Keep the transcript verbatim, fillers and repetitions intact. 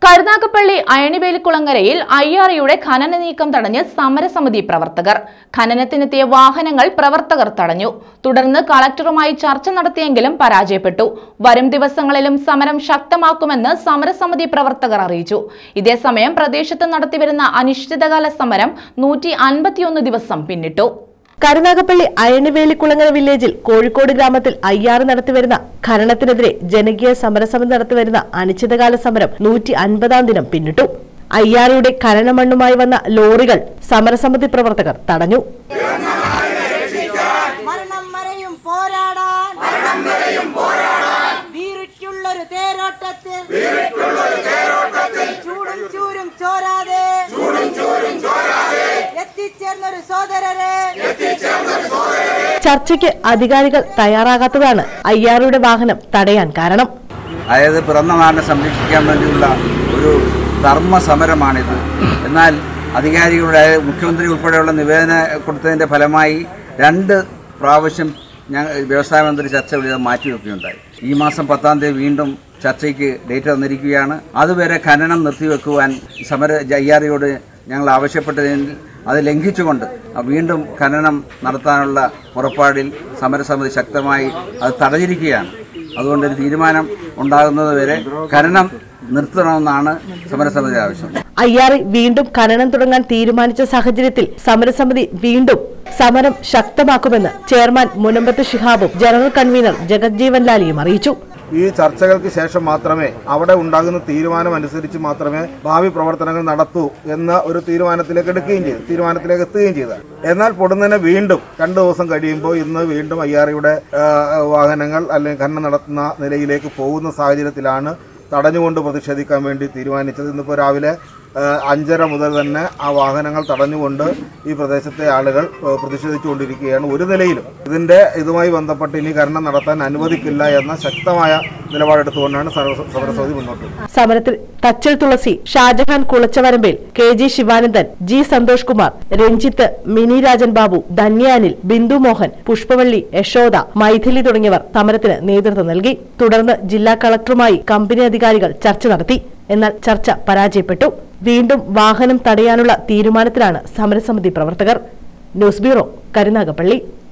കരുനാഗപ്പള്ളി അയണിവേലിക്കുളങ്ങരയിൽ അയ്യാറിയുടെ ഖനന നീക്കം തടഞ്ഞ് സമരസമിതി പ്രവർത്തകർ. ഖനനത്തിനെത്തിയ വാഹനങ്ങൾ പ്രവർത്തകർ തടഞ്ഞു. തുടർന്ന് കളക്ടറുമായി ചർച്ച നടത്തിയെങ്കിലും പരാജയപ്പെട്ടു. വരും ദിവസങ്ങളിലും സമരം ശക്തമാക്കുമെന്ന് സമരസമിതി പ്രവർത്തകർ അറിയിച്ചു. ഇതേസമയം പ്രദേശത്ത് നടത്തിവരുന്ന അനിശ്ചിതകാല സമരം നൂറ്റി അൻപത്തിയൊന്ന് ദിവസം പിന്നിട്ടു. കരുനാഗപ്പള്ളി അയണിവേലിക്കുളങ്ങര വില്ലേജിൽ കോഴിക്കോട് ഗ്രാമത്തിൽ അയ്യാറ് നടത്തിവരുന്ന ഖനനത്തിനെതിരെ ജനകീയ സമരസമിതി നടത്തിവരുന്ന അനിശ്ചിതകാല സമരം നൂറ്റി അൻപതാം ദിനം പിന്നിട്ടു. അയ്യാറിയുടെ ഖനന മണ്ണുമായി വന്ന ലോറികൾ സമരസമിതി പ്രവർത്തകർ തടഞ്ഞു. ചർച്ചയ്ക്ക് അധികാരികൾ തയ്യാറാകാത്തതാണ് അയ്യാറിയുടെ വാഹനം തടയാൻ കാരണം. അതായത് പിറന്ന നാടിനെ സംരക്ഷിക്കാൻ വേണ്ടിയുള്ള ഒരു ധർമ്മ സമരമാണിത്. എന്നാൽ അധികാരികളുടെ മുഖ്യമന്ത്രി ഉൾപ്പെടെയുള്ള നിവേദനം കൊടുത്തതിൻ്റെ ഫലമായി രണ്ട് പ്രാവശ്യം ഞാൻ വ്യവസായ മന്ത്രി ചർച്ച വിളിച്ച് മാറ്റിവെക്കുകയുണ്ടായി. ഈ മാസം പത്താം തീയതി വീണ്ടും ചർച്ചയ്ക്ക് ഡേറ്റ് തന്നിരിക്കുകയാണ്. അതുവരെ ഖനനം നിർത്തിവെക്കുവാൻ സമര അയ്യാറിയോട് ഞങ്ങൾ ആവശ്യപ്പെട്ടതിൽ അത് ലംഘിച്ചുകൊണ്ട് വീണ്ടും ഖനനം നടത്താനുള്ള പുറപ്പാടിൽ സമരസമിതി ശക്തമായി അത് തടഞ്ഞിരിക്കുകയാണ്. അതുകൊണ്ടൊരു തീരുമാനം ഉണ്ടാകുന്നതുവരെ ഖനനം നിർത്തണമെന്നാണ് സമരസമിതി ആവശ്യം. അയ്യാറി വീണ്ടും ഖനനം തുടങ്ങാൻ തീരുമാനിച്ച സാഹചര്യത്തിൽ സമരസമിതി വീണ്ടും സമരം ശക്തമാക്കുമെന്ന് ചെയർമാൻ മുനമ്പത്ത് ശിഹാബും ജനറൽ കൺവീനർ ജഗജ്ജീവൻ ലാലിയും അറിയിച്ചു. ഈ ചർച്ചകൾക്ക് ശേഷം മാത്രമേ അവിടെ ഉണ്ടാകുന്ന തീരുമാനം അനുസരിച്ച് മാത്രമേ ഭാവി പ്രവർത്തനങ്ങൾ നടത്തൂ എന്ന ഒരു തീരുമാനത്തിലേക്ക് എടുക്കുകയും ചെയ്തു തീരുമാനത്തിലേക്ക് എത്തുകയും ചെയ്തു. എന്നാൽ പൊടുന്നതിനെ വീണ്ടും രണ്ടു ദിവസം കഴിയുമ്പോൾ ഇന്ന് വീണ്ടും അയ്യാറിയുടെ വാഹനങ്ങൾ അല്ലെങ്കിൽ ഖനനം നടത്തുന്ന നിലയിലേക്ക് പോകുന്ന സാഹചര്യത്തിലാണ് തടഞ്ഞുകൊണ്ട് പ്രതിഷേധിക്കാൻ വേണ്ടി തീരുമാനിച്ചത്. ഇന്നിപ്പോൾ രാവിലെ അഞ്ചര മുതൽ തന്നെ ആ വാഹനങ്ങൾ തടഞ്ഞുകൊണ്ട് ഈ പ്രദേശത്തെ ആളുകൾ പ്രതിഷേധിച്ചുകൊണ്ടിരിക്കുകയാണ്. ഒരു നിലയിലും ഇതിന്റെ ഇതുമായി ബന്ധപ്പെട്ട് ഇനി ഖനനം നടത്താൻ അനുവദിക്കില്ല എന്ന ശക്തമായ നിലപാടെടുത്തുകൊണ്ടാണ് സമരസമിതി മുന്നോട്ട്. സമരത്തിൽ Thachal Thulasi, Shajahan Kulachavarambel, K G Sivanandan, G Santhosh Kumar, Ranjith, Mini Rajan Babu, Dhanyanil, Bindu Mohan, Pushpavalli, Yashoda, Mythili തുടങ്ങിയവർ സമരത്തിന് നേതൃത്വം നൽകി. തുടർന്ന് ജില്ലാ കളക്ടറുമായി കമ്പനി അധികാരികൾ ചർച്ച നടത്തി. എന്നാൽ ചർച്ച പരാജയപ്പെട്ടു. വീണ്ടും വാഹനം തടയാനുള്ള തീരുമാനത്തിലാണ് സമരസമിതി പ്രവർത്തകർ. News bureau, Karunagappally.